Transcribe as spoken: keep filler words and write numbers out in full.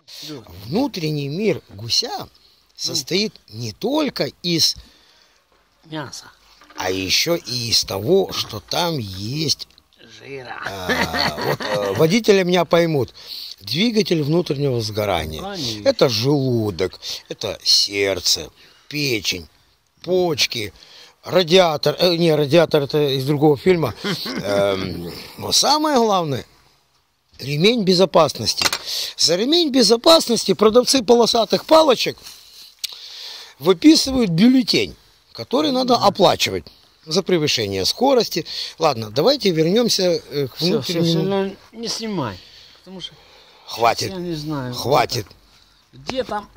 Внутренний мир гуся состоит не только из мяса, а еще и из того, что там есть жира. А, вот а, водители меня поймут. Двигатель внутреннего сгорания. Конечно. Это желудок, это сердце, печень, почки, радиатор. Э, не, радиатор это из другого фильма. Эм, но самое главное — ремень безопасности. За ремень безопасности продавцы полосатых палочек выписывают бюллетень, который надо оплачивать за превышение скорости. Ладно, давайте вернемся к внутреннему... Все, все, все, не снимай, потому что Хватит, я не знаю. хватит. Где там